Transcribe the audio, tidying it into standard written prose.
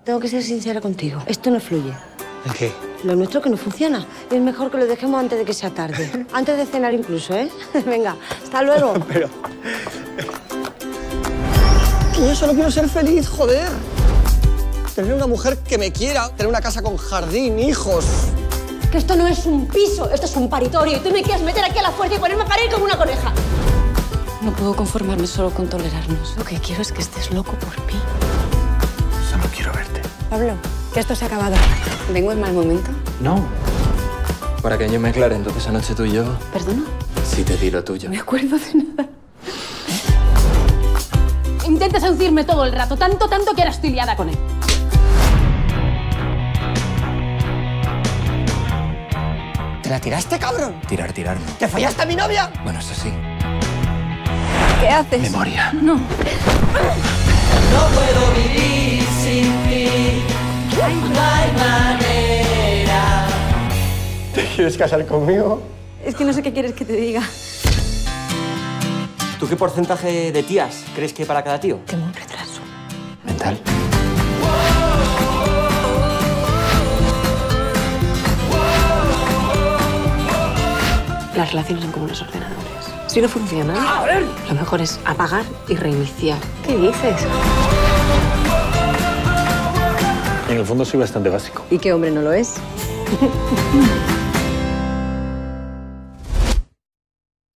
Tengo que ser sincera contigo. Esto no fluye. ¿El qué? Lo nuestro que no funciona. Y es mejor que lo dejemos antes de que sea tarde. Antes de cenar incluso, ¿eh? Venga, hasta luego. Pero... Que yo solo quiero ser feliz, joder. Tener una mujer que me quiera, tener una casa con jardín, hijos. Que esto no es un piso, esto es un paritorio. Y tú me quieres meter aquí a la fuerza y ponerme a parir como una coneja. No puedo conformarme solo con tolerarnos. Lo que quiero es que estés loco por mí. Solo quiero verte. Pablo, que esto se ha acabado. ¿Vengo en mal momento? No. Para que yo me aclare, entonces anoche tú y yo... ¿Perdona? Sí te di lo tuyo. No me acuerdo de nada. Intenta seducirme todo el rato, tanto que ahora estoy liada con él. ¿Te la tiraste, cabrón? Tirar no. ¿Te follaste a mi novia? Bueno, eso sí. ¿Qué haces? Memoria. No. No puedo vivir sin ti, no hay manera. ¿Te quieres casar conmigo? Es que no sé qué quieres que te diga. ¿Tú qué porcentaje de tías crees que hay para cada tío? Tengo un retraso Mental. Las relaciones son como los ordenadores. Si no funcionan, lo mejor es apagar y reiniciar. ¿Qué dices? En el fondo soy bastante básico. ¿Y qué hombre no lo es?